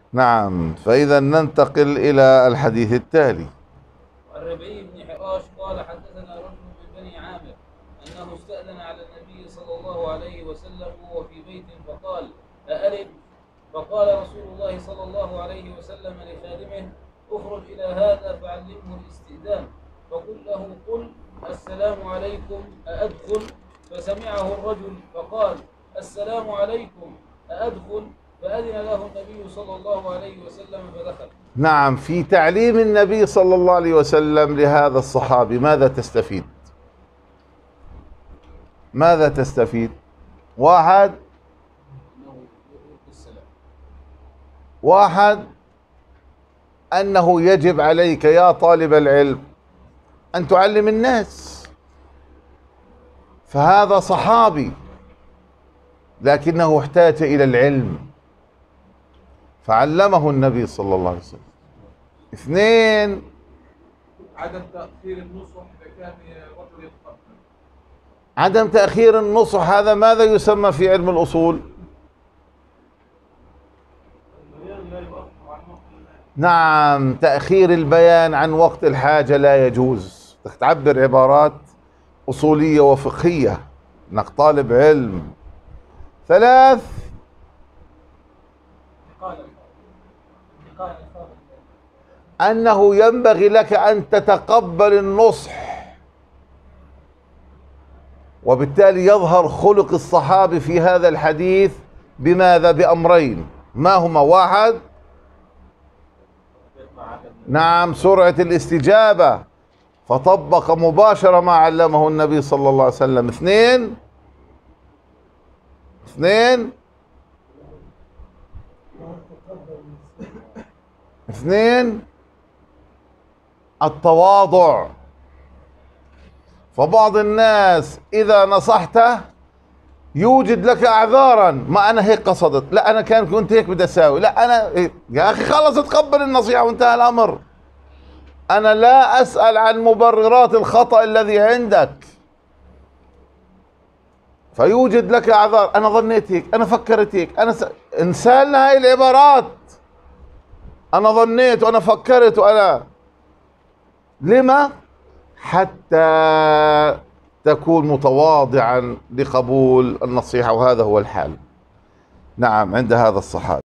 نعم، فإذا ننتقل إلى الحديث التالي. عن ربيع بن حراش قال حدثنا رجل من بني عامر أنه استأذن على النبي صلى الله عليه وسلم وهو في بيت فقال: أألد؟ فقال رسول الله صلى الله عليه وسلم لخادمه: اخرج إلى هذا فعلمه الاستئذان، فقل له: قل السلام عليكم أأدخل؟ فسمعه الرجل فقال: السلام عليكم أأدخل؟ فأذن له النبي صلى الله عليه وسلم فدخل. نعم، في تعليم النبي صلى الله عليه وسلم لهذا الصحابي ماذا تستفيد؟ ماذا تستفيد؟ واحد أنه يجب عليك يا طالب العلم أن تعلم الناس، فهذا صحابي لكنه احتاج إلى العلم فعلمه النبي صلى الله عليه وسلم. اثنين، عدم تأخير النصح إذا كان رجل يتقبل. عدم تأخير النصح هذا ماذا يسمى في علم الأصول؟ نعم، تأخير البيان عن وقت الحاجة لا يجوز. تعبر عبارات أصولية وفقهية انك طالب علم. ثلاث، أنه ينبغي لك أن تتقبل النصح، وبالتالي يظهر خلق الصحابي في هذا الحديث بماذا؟ بأمرين، ما هما؟ واحد، نعم، سرعة الاستجابة فطبق مباشرة ما علمه النبي صلى الله عليه وسلم. اثنين، التواضع. فبعض الناس إذا نصحته يوجد لك أعذارا، ما أنا هيك قصدت، لا أنا كنت هيك بدي أساوي، لا أنا يا أخي خلص تقبل النصيحة وانتهى الأمر. أنا لا أسأل عن مبررات الخطأ الذي عندك، فيوجد لك أعذار، أنا ظنيت هيك، أنا فكرت هيك، انسالنا هاي العبارات، أنا ظنيت وأنا فكرت وأنا. لما؟ حتى تكون متواضعا لقبول النصيحة، وهذا هو الحال. نعم، عند هذا الصحابي.